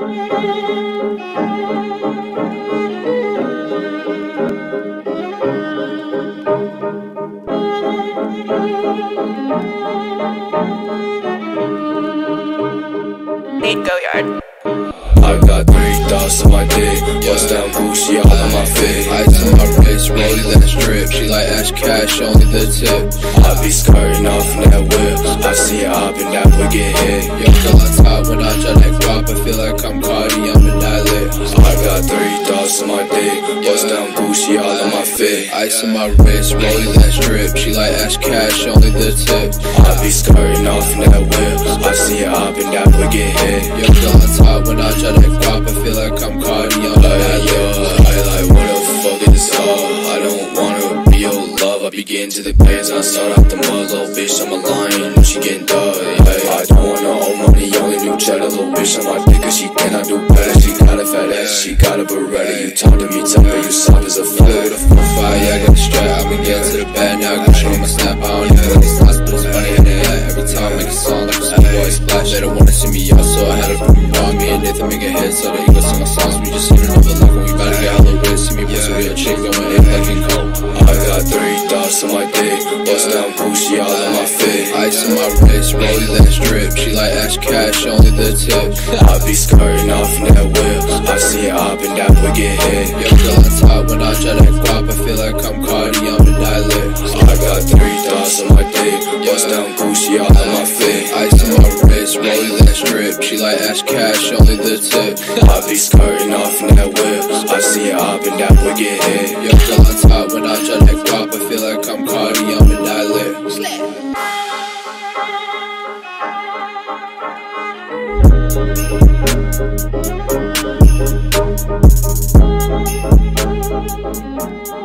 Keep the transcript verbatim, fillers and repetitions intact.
Nate Goyard. I got three thoughts on my dick, bust down Gucci all on my fit. Ice on my wrist, rollie that strip. She like Ash Cash, only the tip. I be skirting off in that whip. I see her up and that would get hit. Yo, till I top when I try that guap, I feel like I'm Cardi, I'm a dialect. I got three thoughts on my dick, bust down Gucci all on my fit. Ice on my wrist, rollie that strip. She like Ash Cash, only the tip. I be skirting off in that whip. I see her up and that would get hit. Yo, till I top when I try that guap, I feel like I'm Cardi, I'm a dialect. I like, what the fuck is this all? I don't wanna be your love. I be getting to the bands, I start out the mud. Little bitch, I'm a lion, know she getting dug. I don't wanna owe money, only new cheddar. Little bitch, I'm my dick, cause she cannot do better. She got a fat ass, she got a Beretta. You talk to me, tell me you soft as a feather. With a four five, yeah, I got the strap. I been getting to the bed now, I can show my snap. I don't even like these thoughts, but it's funny in the head. Every time I make a song like a school boy splash. They don't wanna see me out, so I had to prove me wrong. Me and Nathan make a hit, so they go sing my songs. We just seen another life when we bout to get hella rich. See me with a real chick going in like in cold. I got three thoughts on my dick, bust down Gucci all on my fit. Ice on my wrist, rollie that strip. She like Ash Cash, only the tip. I be skirting off in that whip. I see her up and that would get hit. Yo, till I top when I try that guap, I feel like I'm Cardi, I'm a dialect. I got three thoughts on my dick, bust down Gucci all on my fit. Ice on my wrist, rollie that strip. She like Ash Cash, only the tip. I be skirting off in that whip. I see her up and that would get hit. Yo, till I top when I try that guap, I feel like I'm Cardi, I'm a dialect.